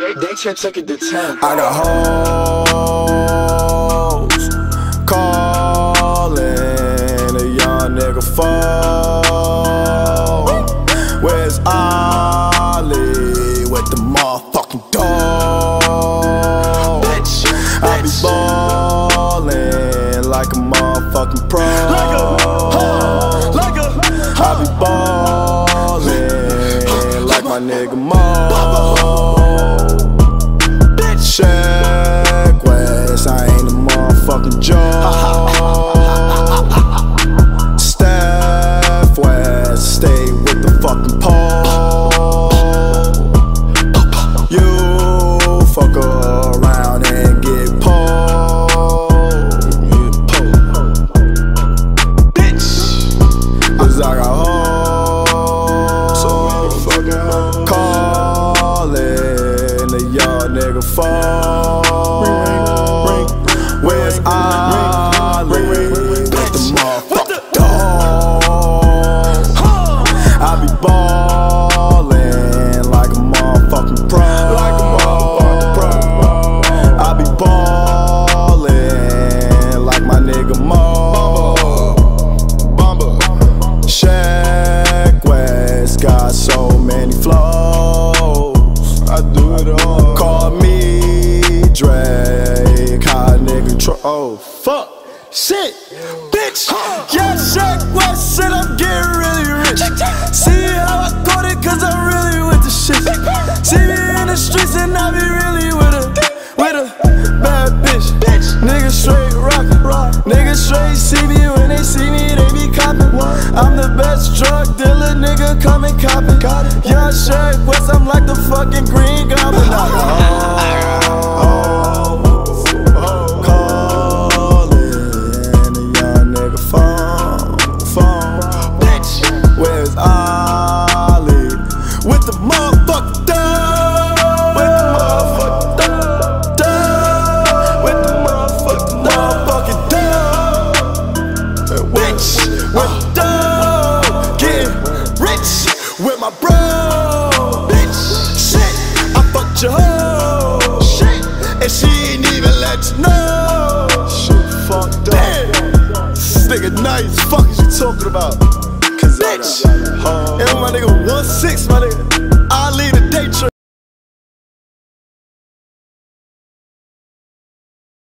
They took it to 10. I got hoes calling a young nigga phone. Where's Ollie with the motherfucking dog? I be ballin' like a motherfucking pro. I be ballin' like my nigga Mo. Check West, I ain't a motherfucking joke. Steph West, stay with the fucking pole. You fuck around and get pulled. Bitch, 'cause I got hoes calling a young nigga phone. Where's Ollie with the motherfucking dog? I be ballin' like a motherfucking pro. I be ballin' like my nigga Mo. Check West got so many flows. I do it all. Call me Drake, hot nigga oh fuck, shit, bitch. Yeah, Check West said I'm getting really rich. See how I got it, 'cause I'm really with the shit. See me in the streets and I be really with a bad bitch. Niggas straight rockin', niggas straight see me when they see me, they be coppin'. I'm the best drug dealer, nigga, come and cop it. Yeah, Check West, I'm like the fucking Green Goblin. Where's Ollie with the motherfucking dog? With the motherfucking dog. With the motherfucking dog. Bitch, with the dog. Getting rich with my bro. Bitch, shit, I fucked your hoe. Shit, and she ain't even let you know. Shit, fucked up. This nigga nice, fuck is you talking about? Bitch, and my nigga 1-6, my nigga. I lead a day trip.